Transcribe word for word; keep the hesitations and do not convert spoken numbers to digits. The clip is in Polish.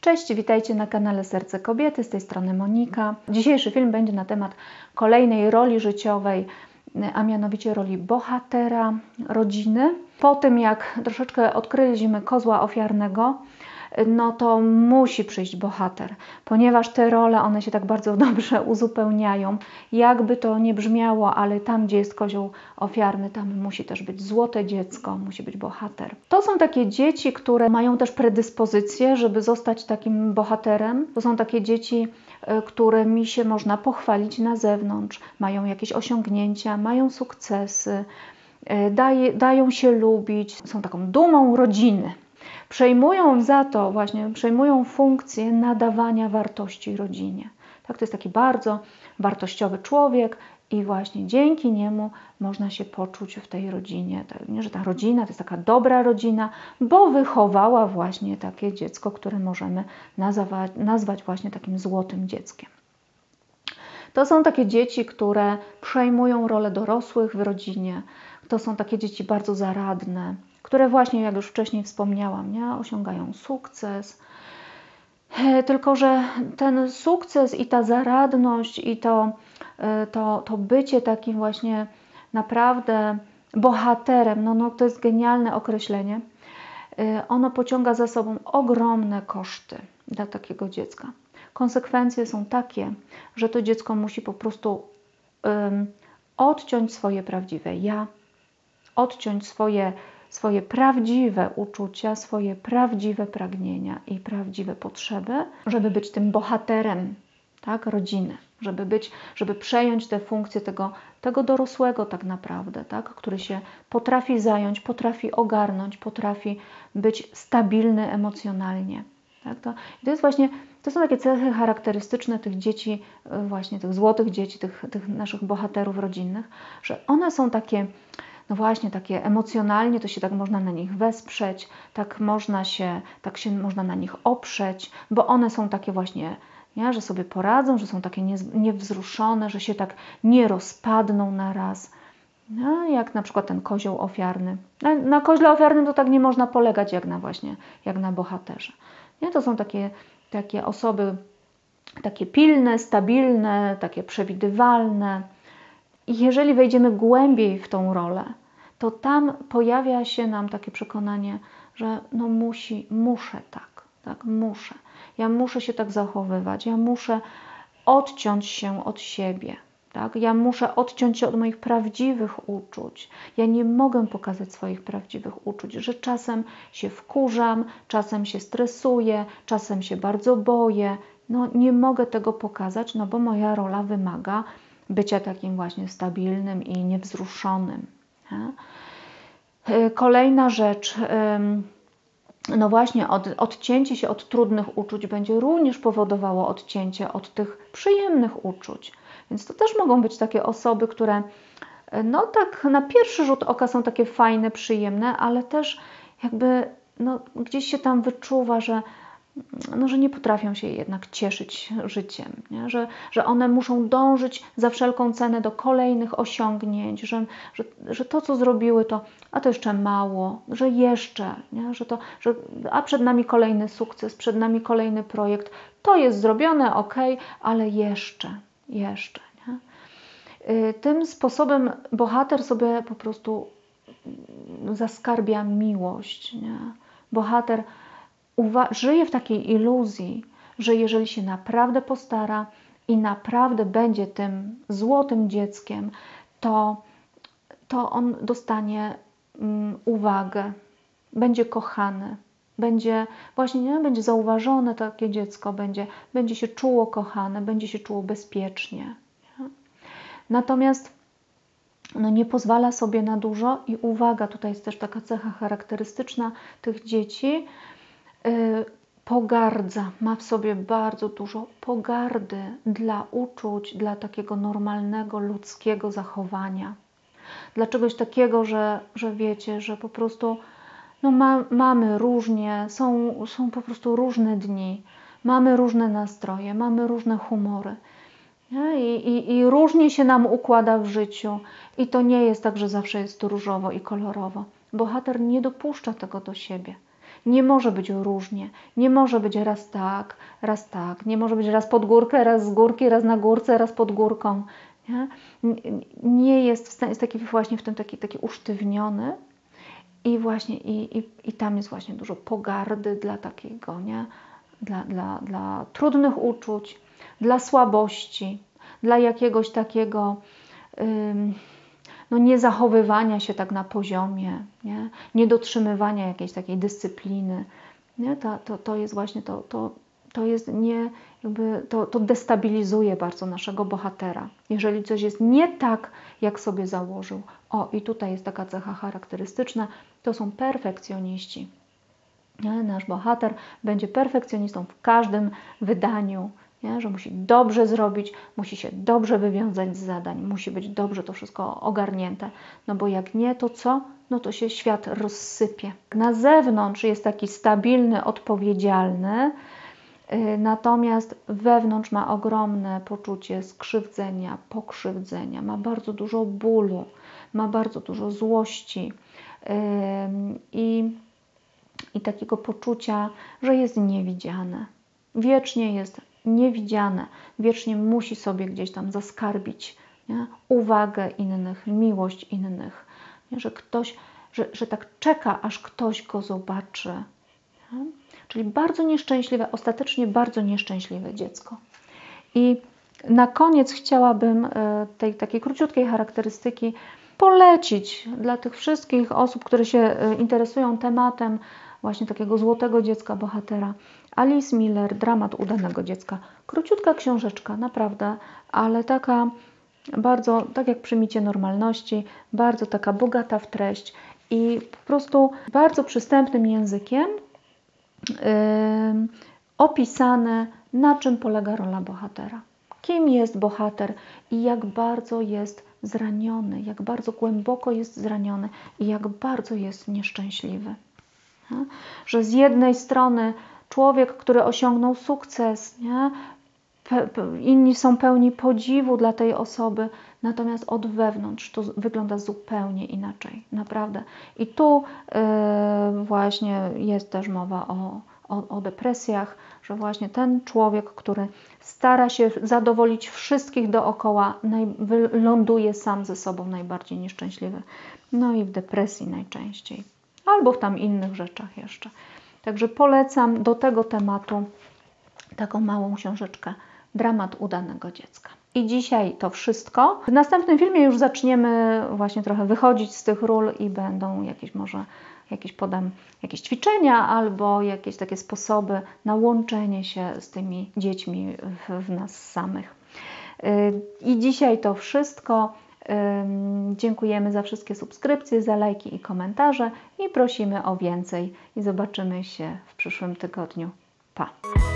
Cześć, witajcie na kanale Serce Kobiety, z tej strony Monika. Dzisiejszy film będzie na temat kolejnej roli życiowej, a mianowicie roli bohatera rodziny. Po tym, jak troszeczkę odkryliśmy kozła ofiarnego, no to musi przyjść bohater, ponieważ te role, one się tak bardzo dobrze uzupełniają. Jakby to nie brzmiało, ale tam, gdzie jest kozioł ofiarny, tam musi też być złote dziecko, musi być bohater. To są takie dzieci, które mają też predyspozycję, żeby zostać takim bohaterem. To są takie dzieci, którymi się można pochwalić na zewnątrz, mają jakieś osiągnięcia, mają sukcesy, daje, dają się lubić, są taką dumą rodziny. Przejmują za to właśnie, przejmują funkcję nadawania wartości rodzinie. Tak, to jest taki bardzo wartościowy człowiek i właśnie dzięki niemu można się poczuć w tej rodzinie, nie, że ta rodzina to jest taka dobra rodzina, bo wychowała właśnie takie dziecko, które możemy nazwać, nazwać właśnie takim złotym dzieckiem. To są takie dzieci, które przejmują rolę dorosłych w rodzinie. To są takie dzieci bardzo zaradne, które właśnie, jak już wcześniej wspomniałam, nie, osiągają sukces. Tylko że ten sukces i ta zaradność i to, to, to bycie takim właśnie naprawdę bohaterem, no, no to jest genialne określenie, ono pociąga za sobą ogromne koszty dla takiego dziecka. Konsekwencje są takie, że to dziecko musi po prostu um, odciąć swoje prawdziwe ja, odciąć swoje swoje prawdziwe uczucia, swoje prawdziwe pragnienia i prawdziwe potrzeby, żeby być tym bohaterem, tak, rodziny, żeby być, żeby przejąć tę funkcję tego, tego dorosłego tak naprawdę, tak, który się potrafi zająć, potrafi ogarnąć, potrafi być stabilny emocjonalnie. Tak, to, to jest właśnie, to są takie cechy charakterystyczne tych dzieci, właśnie tych złotych dzieci, tych, tych naszych bohaterów rodzinnych, że one są takie, no właśnie, takie emocjonalnie, to się tak można na nich wesprzeć, tak można się, tak się można na nich oprzeć, bo one są takie właśnie, nie, że sobie poradzą, że są takie niewzruszone, że się tak nie rozpadną na raz. No, jak na przykład ten kozioł ofiarny. Na, na koźle ofiarnym to tak nie można polegać jak na właśnie, jak na bohaterze. Nie, to są takie, takie osoby, takie pilne, stabilne, takie przewidywalne. I jeżeli wejdziemy głębiej w tą rolę, to tam pojawia się nam takie przekonanie, że no musi, muszę tak, tak, muszę. Ja muszę się tak zachowywać, ja muszę odciąć się od siebie, tak? Ja muszę odciąć się od moich prawdziwych uczuć. Ja nie mogę pokazać swoich prawdziwych uczuć, że czasem się wkurzam, czasem się stresuję, czasem się bardzo boję. No nie mogę tego pokazać, no bo moja rola wymaga bycia takim właśnie stabilnym i niewzruszonym. Kolejna rzecz, no właśnie od, odcięcie się od trudnych uczuć będzie również powodowało odcięcie od tych przyjemnych uczuć. Więc to też mogą być takie osoby, które no tak na pierwszy rzut oka są takie fajne, przyjemne, ale też jakby no, gdzieś się tam wyczuwa, że no, że nie potrafią się jednak cieszyć życiem, nie? Że, że one muszą dążyć za wszelką cenę do kolejnych osiągnięć, że, że, że to, co zrobiły, to a to jeszcze mało, że jeszcze, nie? Że to, że, a przed nami kolejny sukces, przed nami kolejny projekt, to jest zrobione, ok, ale jeszcze, jeszcze. Nie? Tym sposobem bohater sobie po prostu zaskarbia miłość. Nie? Bohater żyje w takiej iluzji, że jeżeli się naprawdę postara i naprawdę będzie tym złotym dzieckiem, to, to on dostanie um, uwagę, będzie kochany, będzie właśnie nie, będzie zauważone takie dziecko, będzie, będzie się czuło kochane, będzie się czuło bezpiecznie. Nie? Natomiast no, nie pozwala sobie na dużo i uwaga, tutaj jest też taka cecha charakterystyczna tych dzieci, pogardza, ma w sobie bardzo dużo pogardy dla uczuć, dla takiego normalnego, ludzkiego zachowania. Dla czegoś takiego, że, że wiecie, że po prostu no ma, mamy różnie, są, są po prostu różne dni, mamy różne nastroje, mamy różne humory. I, i, I różnie się nam układa w życiu i to nie jest tak, że zawsze jest różowo i kolorowo. Bohater nie dopuszcza tego do siebie. Nie może być różnie. Nie może być raz tak, raz tak. Nie może być raz pod górkę, raz z górki, raz na górce, raz pod górką. Nie, nie jest w stanie, jest taki właśnie w tym taki, taki usztywniony i właśnie i, i, i tam jest właśnie dużo pogardy dla takiego, nie? Dla, dla, dla trudnych uczuć, dla słabości, dla jakiegoś takiego ym, no, niezachowywania się tak na poziomie, nie? Niedotrzymywania jakiejś takiej dyscypliny. Nie? To, to, to jest właśnie to, to, to jest nie, jakby to, to destabilizuje bardzo naszego bohatera. Jeżeli coś jest nie tak, jak sobie założył. O, i tutaj jest taka cecha charakterystyczna, to są perfekcjoniści. Nie? Nasz bohater będzie perfekcjonistą w każdym wydaniu, nie? Że musi dobrze zrobić, musi się dobrze wywiązać z zadań, musi być dobrze to wszystko ogarnięte. No bo jak nie, to co? No to się świat rozsypie. Na zewnątrz jest taki stabilny, odpowiedzialny, yy, natomiast wewnątrz ma ogromne poczucie skrzywdzenia, pokrzywdzenia, ma bardzo dużo bólu, ma bardzo dużo złości yy, i i takiego poczucia, że jest niewidziane. Wiecznie jest niewidziane, wiecznie musi sobie gdzieś tam zaskarbić, nie? Uwagę innych, miłość innych, nie? Że ktoś, że, że tak czeka, aż ktoś go zobaczy. Nie? Czyli bardzo nieszczęśliwe, ostatecznie bardzo nieszczęśliwe dziecko. I na koniec chciałabym tej takiej króciutkiej charakterystyki polecić dla tych wszystkich osób, które się interesują tematem właśnie takiego złotego dziecka bohatera. Alice Miller, Dramat udanego dziecka. Króciutka książeczka, naprawdę, ale taka bardzo, tak jak przy Micie Normalności, bardzo taka bogata w treść i po prostu bardzo przystępnym językiem yy, opisane, na czym polega rola bohatera. Kim jest bohater i jak bardzo jest zraniony, jak bardzo głęboko jest zraniony i jak bardzo jest nieszczęśliwy. Że z jednej strony człowiek, który osiągnął sukces, nie? Pe, pe, inni są pełni podziwu dla tej osoby, natomiast od wewnątrz to wygląda zupełnie inaczej, naprawdę. I tu yy, właśnie jest też mowa o, o, o depresjach, że właśnie ten człowiek, który stara się zadowolić wszystkich dookoła, naj, ląduje sam ze sobą najbardziej nieszczęśliwy. No i w depresji najczęściej. Albo w tam innych rzeczach jeszcze. Także polecam do tego tematu taką małą książeczkę Dramat udanego dziecka. I dzisiaj to wszystko. W następnym filmie już zaczniemy właśnie trochę wychodzić z tych ról i będą jakieś może jakieś podam jakieś ćwiczenia albo jakieś takie sposoby na łączenie się z tymi dziećmi w, w nas samych. I dzisiaj to wszystko. Dziękujemy za wszystkie subskrypcje, za lajki i komentarze i prosimy o więcej i zobaczymy się w przyszłym tygodniu. Pa!